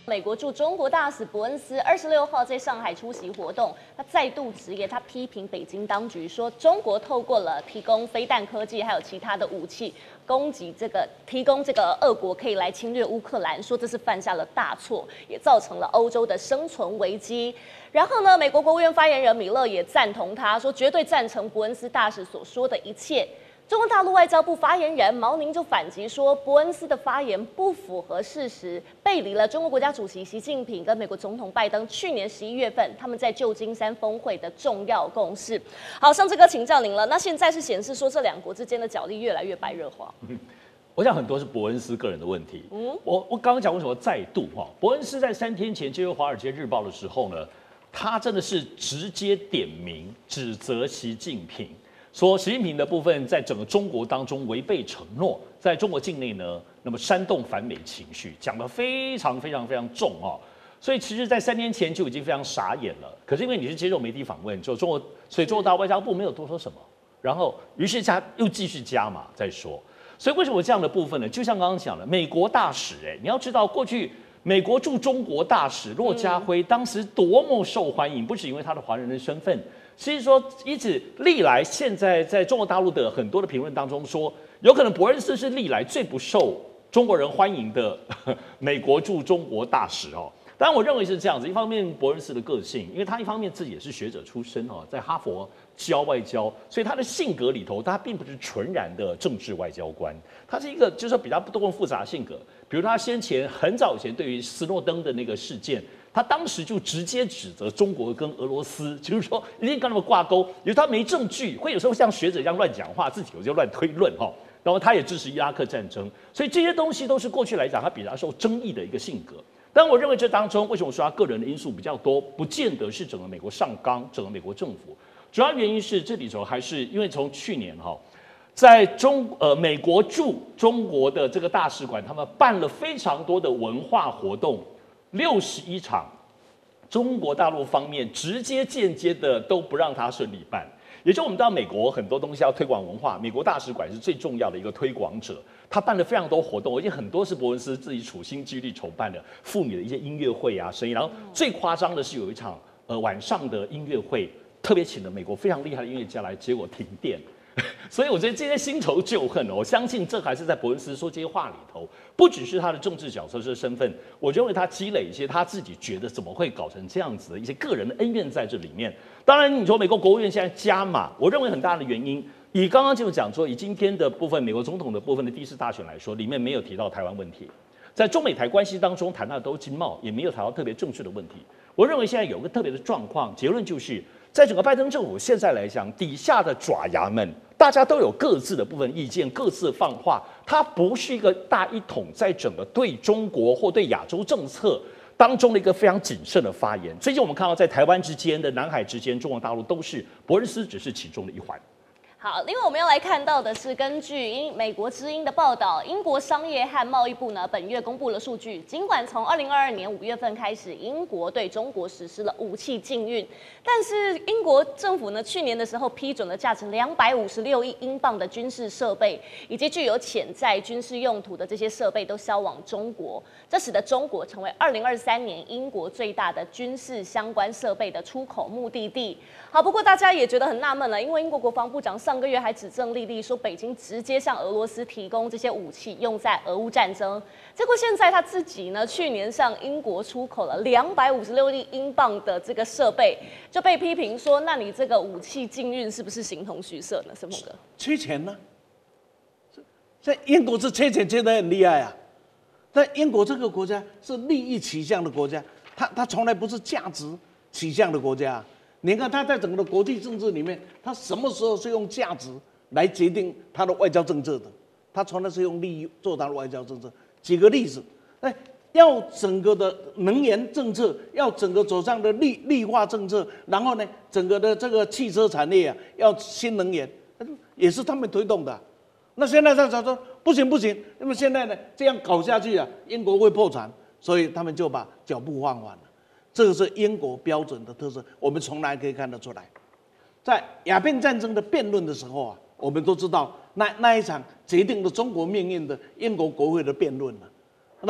美国驻中国大使伯恩斯26号在上海出席活动，他再度直言，他批评北京当局说，中国透过了提供飞弹科技还有其他的武器，提供这个俄国可以来侵略乌克兰，说这是犯下了大错，也造成了欧洲的生存危机。然后呢，美国国务院发言人米勒也赞同他说，绝对赞成伯恩斯大使所说的一切。中国大陆外交部发言人毛宁就反击说，伯恩斯的发言不符合事实，背离了中国国家主席习近平跟美国总统拜登去年11月份他们在旧金山峰会的重要共识。好，上志哥请教您了。那现在是显示说，这两国之间的角力越来越白热化。 我想很多是伯恩斯个人的问题。我刚刚讲为什么再度伯恩斯在3天前接受《华尔街日报》的时候呢，他真的是直接点名指责习近平。说习近平的部分在整个中国当中违背承诺，在中国境内呢，那么煽动反美情绪，讲得非常重所以其实，在3天前就已经非常傻眼了。可是因为你是接受媒体访问，所以中国大陆外交部没有多说什么，然后于是又继续加码再说。所以为什么这样的部分呢？就像刚刚讲的，美国大使你要知道过去美国驻中国大使骆家辉当时多么受欢迎，不只因为他的华人的身份。其实说，一直历来现在在中国大陆的很多的评论当中说，有可能伯恩斯是历来最不受中国人欢迎的美国驻中国大使当然，我认为是这样子。一方面，伯恩斯的个性，因为他一方面自己也是学者出身在哈佛教外交，所以他的性格里头，他并不是纯然的政治外交官，他是一个就是比较多么复杂的性格。比如他先前很早以前对于斯诺登的那个事件。他当时就直接指责中国跟俄罗斯，就是说一定跟他们挂钩，因为他没证据，会有时候像学者一样乱讲话，自己有时候乱推论然后他也支持伊拉克战争，所以这些东西都是过去来讲他比较受争议的一个性格。但我认为这当中为什么说他个人的因素比较多，不见得是整个美国上纲，整个美国政府，主要原因是这里头还是因为从去年在美国驻中国的这个大使馆，他们办了非常多的文化活动。61场，中国大陆方面直接间接的都不让他顺利办。也就我们知道，美国很多东西要推广文化，美国大使馆是最重要的一个推广者。他办了非常多活动，而且很多是伯恩斯自己处心积虑筹办的妇女的一些音乐会啊、生意。然后最夸张的是有一场晚上的音乐会，特别请了美国非常厉害的音乐家来，结果停电。所以我觉得这些新仇旧恨我相信这还是在伯恩斯说这些话里头，不只是他的政治角色是身份，我认为他积累一些他自己觉得怎么会搞成这样子的一些个人的恩怨在这里面。当然，你说美国国务院现在加码，我认为很大的原因，以刚刚就讲说，以今天的部分美国总统的部分的第4大选来说，里面没有提到台湾问题，在中美台关系当中谈到的都是经贸，也没有谈到特别政治的问题。我认为现在有个特别的状况，结论就是在整个拜登政府现在来讲，底下的爪牙们。大家都有各自的部分意见，各自放话，它不是一个大一统，在整个对中国或对亚洲政策当中的一个非常谨慎的发言。最近我们看到，在台湾之间的南海之间，中国大陆都是伯恩斯只是其中的一环。 好，另外我们要来看到的是，根据美国之音的报道，英国商业和贸易部呢本月公布了数据，尽管从2022年5月份开始，英国对中国实施了武器禁运，但是英国政府呢去年的时候批准了价值256亿英镑的军事设备，以及具有潜在军事用途的这些设备都销往中国，这使得中国成为2023年英国最大的军事相关设备的出口目的地。好，不过大家也觉得很纳闷了，因为英国国防部长上个月还指证莉莉说，北京直接向俄罗斯提供这些武器用在俄乌战争。结果现在他自己呢，去年向英国出口了256亿英镑的这个设备，就被批评说，那你这个武器禁运是不是形同虚设呢？沈鹏哥， 缺钱呢？在英国是缺钱缺得很厉害啊！在英国这个国家是利益取向的国家，它从来不是价值取向的国家。你看他在整个的国际政治里面，他什么时候是用价值来决定他的外交政策的？他从来是用利益做他的外交政策。举个例子，要整个的能源政策，要整个走上的绿化政策，然后呢，整个的这个汽车产业要新能源，也是他们推动的。那现在他说不行，那么现在呢这样搞下去英国会破产，所以他们就把脚步放缓了。这个是英国标准的特色，我们从来可以看得出来。在鸦片战争的辩论的时候我们都知道那一场决定了中国命运的英国国会的辩论那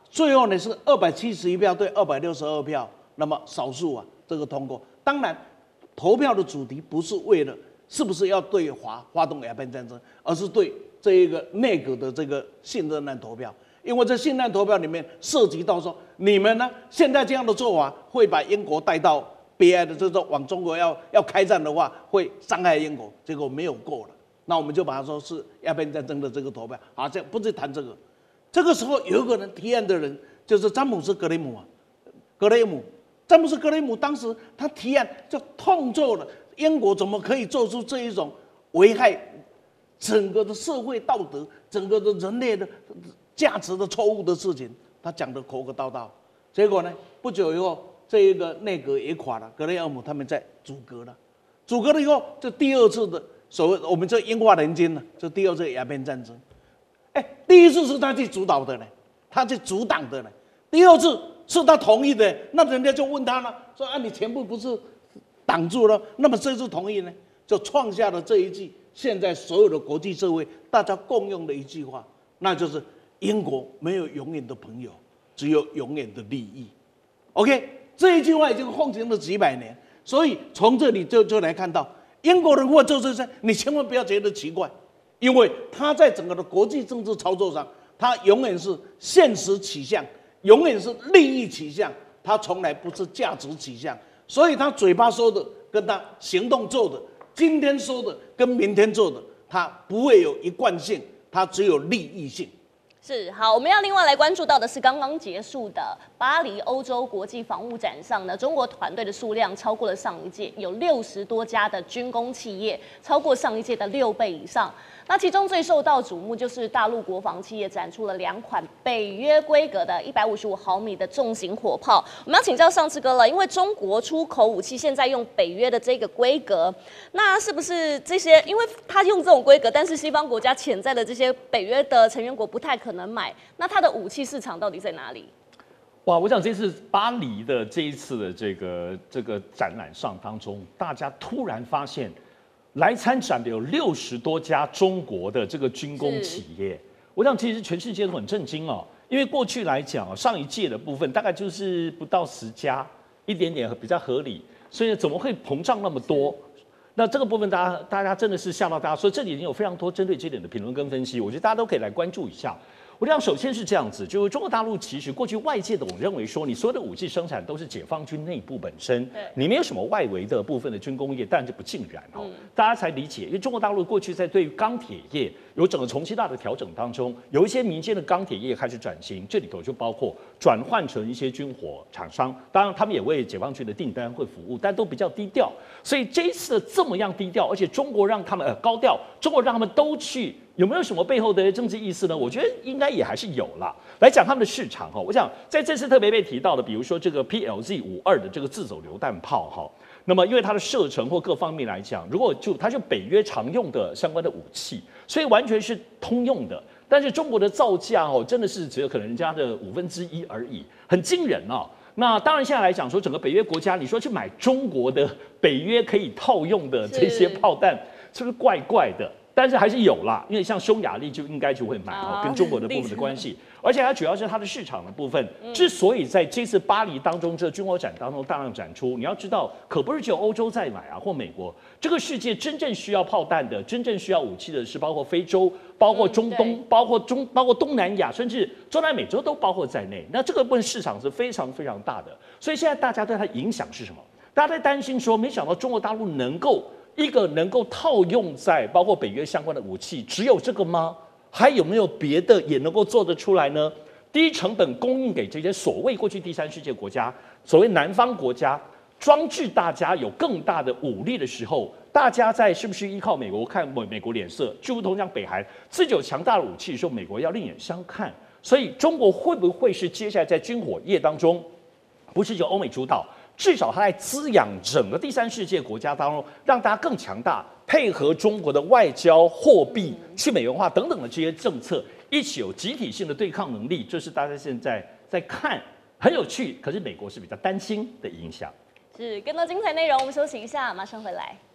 最后呢是271票对262票，那么少数这个通过。当然，投票的主题不是为了是不是要对华发动鸦片战争，而是对这一个内阁的这个信任案投票。因为这信任投票里面涉及到说，你们呢现在这样的做法会把英国带到悲哀的，就是说往中国要开战的话，会伤害英国，结果没有过了。那我们就把它说是鸦片战争的这个投票。好，这不是谈这个。这个时候有一个人提案的人就是詹姆斯·格雷姆詹姆斯·格雷姆当时他提案就痛揍了英国怎么可以做出这一种危害整个的社会道德、整个的人类的价值的错误的事情，他讲得口口道道。结果呢，不久以后，这一个内阁也垮了，格雷厄姆他们在组阁了。组阁了以后，这第二次的所谓我们这英法联军呢，这第二次鸦片战争。第一次是他去主导的呢，他去阻挡的呢。第二次是他同意的，那人家就问他了，说你全部不是挡住了，那么这次同意呢，就创下了这一句现在所有的国际社会大家共用的一句话，那就是英国没有永远的朋友，只有永远的利益。OK， 这一句话已经奉行了几百年，所以从这里就来看到，英国人或做这些，你千万不要觉得奇怪，因为他在整个的国际政治操作上，他永远是现实取向，永远是利益取向，他从来不是价值取向。所以他嘴巴说的跟他行动做的，今天说的跟明天做的，他不会有一贯性，他只有利益性。 是好，我们要另外来关注到的是刚刚结束的巴黎欧洲国际防务展上呢，中国团队的数量超过了上一届，有60多家的军工企业，超过上一届的6倍以上。那其中最受到瞩目就是大陆国防企业展出了2款北约规格的155毫米的重型火炮。我们要请教上次哥了，因为中国出口武器现在用北约的这个规格，那是不是这些？因为他用这种规格，但是西方国家潜在的这些北约的成员国不太可能买，那它的武器市场到底在哪里？ 哇，我想这次巴黎的这一次的这个展览上当中，大家突然发现，来参展的有60多家中国的这个军工企业。我想其实全世界都很震惊哦，因为过去来讲，上一届的部分大概就是不到10家，一点点比较合理，所以怎么会膨胀那么多？那这个部分大家真的是吓到大家，所以这里已经有非常多针对这点的评论跟分析，我觉得大家都可以来关注一下。我想首先是这样子，就是中国大陆其实过去外界的我认为说，你所有的武器生产都是解放军内部本身，你没有什么外围的部分的军工业，但这不尽然哦，大家才理解，因为中国大陆过去在对于钢铁业有整个重期大的调整当中，有一些民间的钢铁业开始转型，这里头就包括转换成一些军火厂商，当然他们也为解放军的订单会服务，但都比较低调，所以这一次这么样低调，而且中国让他们高调，中国让他们都去。有没有什么背后的政治意思呢？我觉得应该也还是有啦。来讲他们的市场哈，我想在这次特别被提到的，比如说这个 PLZ-52的这个自走榴弹炮哈，那么因为它的射程或各方面来讲，如果它是北约常用的相关的武器，所以完全是通用的。但是中国的造价哦，真的是只有可能人家的1/5而已，很惊人哦。那当然现在来讲说，整个北约国家，你说去买中国的北约可以套用的这些炮弹，是不是怪怪的？但是还是有啦，因为像匈牙利就应该就会买哦，跟中国的部分的关系，而且它主要是它的市场的部分。之所以在这次巴黎当中这军火展当中大量展出，你要知道，可不是只有欧洲在买啊，或美国。这个世界真正需要炮弹的、真正需要武器的是包括非洲、包括中东、包括东南亚，甚至中南美洲都包括在内。那这个部分市场是非常非常大的，所以现在大家对它影响是什么？大家在担心说，没想到中国大陆能够套用在包括北约相关的武器，只有这个吗？还有没有别的也能够做得出来呢？低成本供应给这些所谓过去第三世界国家、所谓南方国家，装置大家有更大的武力的时候，大家在是不是依靠美国看美国脸色？就如同像北韩自己有强大的武器的时候，美国要另眼相看。所以中国会不会是接下来在军火业当中，不是由欧美主导？至少它在滋养整个第三世界国家当中，让大家更强大，配合中国的外交、货币、去美元化等等的这些政策，一起有集体性的对抗能力。这是大家现在在看，很有趣。可是美国是比较担心的影响。 是更多精彩内容，我们休息一下，马上回来。